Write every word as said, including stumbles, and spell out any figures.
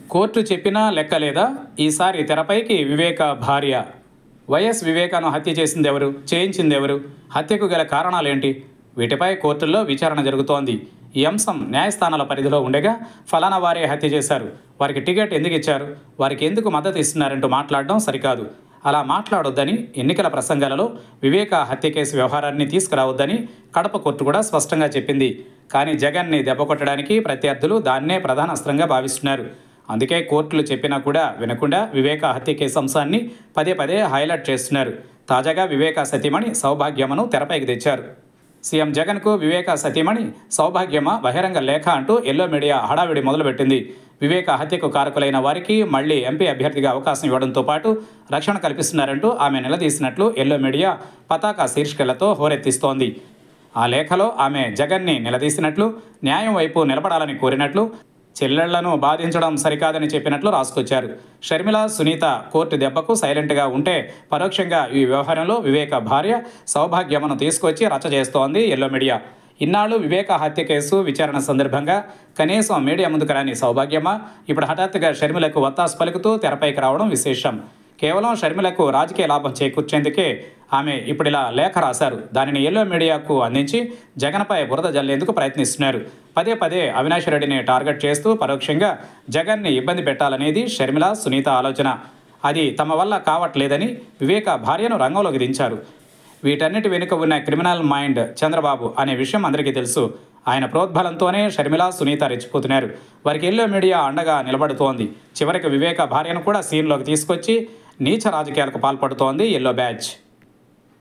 Court చెప్పినా లెక్కలేదా? ఈసారి తెరపైకి వివేక భార్య. వైఎస్ వివేకాను హత్య చేసింది ఎవరు? చేయించింది ఎవరు? హత్యకు గల కారణాలేంటి? వీటిపై కోర్టుల్లో విచారణ జరుగుతోంది. ఈ అంశం న్యాయస్థానాల పరిధిలో ఉండగా ఫలానా వారే హత్య చేశారు, వారికి టికెట్ ఎందుకు ఇచ్చారు, వారికి ఎందుకు మద్దతు ఇస్తున్నారంటూ మాట్లాడడం సరికాదు. అలా మాట్లాడొద్దని ఎన్నికల ప్రసంగాలలో వివేక హత్య కేసు వ్యవహారాన్ని తీసుకురావద్దని కడప కోర్టు కూడా స్పష్టంగా చెప్పింది. కానీ జగన్ని దెబ్బకొట్టడానికి ప్రత్యర్థులు దాన్నే ప్రధాన అస్త్రంగా భావిస్తున్నారు. అందుకే కోర్టులు చెప్పినా కూడా వినకుండా వివేక హత్య కేసు అంశాన్ని పదే పదే హైలైట్ చేస్తున్నారు. తాజాగా వివేక సతీమణి సౌభాగ్యమను తెరపైకి తెచ్చారు. సీఎం జగన్కు వివేక సతీమణి సౌభాగ్యమ బహిరంగ లేఖ అంటూ ఎల్లో మీడియా హడావిడి మొదలుపెట్టింది. వివేక హత్యకు కారకులైన వారికి మళ్లీ ఎంపీ అభ్యర్థిగా అవకాశం ఇవ్వడంతో పాటు రక్షణ కల్పిస్తున్నారంటూ ఆమె నిలదీసినట్లు ఎల్లో మీడియా పతాక శీర్షికలతో హోరెత్తిస్తోంది. ఆ లేఖలో ఆమె జగన్ని నిలదీసినట్లు, న్యాయం వైపు నిలబడాలని కోరినట్లు, చెల్లెళ్లను బాధించడం సరికాదని చెప్పినట్లు రాసుకొచ్చారు. షర్మిల, సునీత కోర్టు దెబ్బకు సైలెంట్గా ఉంటే పరోక్షంగా ఈ వ్యవహారంలో వివేక భార్య సౌభాగ్యమను తీసుకొచ్చి రచ్చ చేస్తోంది ఎల్లో మీడియా. ఇన్నాళ్ళు వివేక హత్య కేసు విచారణ సందర్భంగా కనీసం మీడియా ముందుకు రాని సౌభాగ్యమ ఇప్పుడు హఠాత్తుగా షర్మిలకు వత్తాసు పలుకుతూ తెరపైకి రావడం విశేషం. కేవలం షర్మిలకు రాజకీయ లాభం చేకూర్చేందుకే ఆమె ఇప్పుడు ఇలా లేఖ రాశారు. దానిని ఎల్లో మీడియాకు అందించి జగన్పై బురద జల్లేందుకు ప్రయత్నిస్తున్నారు. పదే పదే అవినాష్ రెడ్డిని టార్గెట్ చేస్తూ పరోక్షంగా జగన్ని ఇబ్బంది పెట్టాలనేది షర్మిల, సునీత ఆలోచన. అది తమ వల్ల కావట్లేదని వివేక భార్యను రంగంలోకి దించారు. వీటన్నిటి వెనుక ఉన్న క్రిమినల్ మైండ్ చంద్రబాబు అనే విషయం అందరికీ తెలుసు. ఆయన ప్రోద్బలంతోనే షర్మిల, సునీత రెచ్చిపోతున్నారు. వారికి ఎల్లో మీడియా అండగా నిలబడుతోంది. చివరికి వివేక భార్యను కూడా సీన్లోకి తీసుకొచ్చి నీచ రాజకీయాలకు పాల్పడుతోంది ఎల్లో బ్యాచ్.